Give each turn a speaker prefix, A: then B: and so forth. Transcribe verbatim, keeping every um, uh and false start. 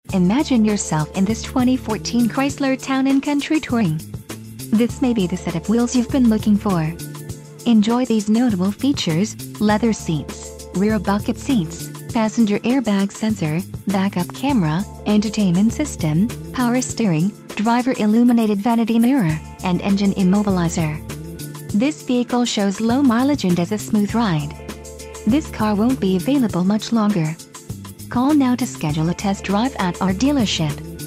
A: Imagine yourself in this twenty fourteen Chrysler Town and Country Touring. This may be the set of wheels you've been looking for. Enjoy these notable features: leather seats, rear bucket seats, passenger airbag sensor, backup camera, entertainment system, power steering, driver illuminated vanity mirror, and engine immobilizer. This vehicle shows low mileage and has a smooth ride. This car won't be available much longer. Call now to schedule a test drive at our dealership.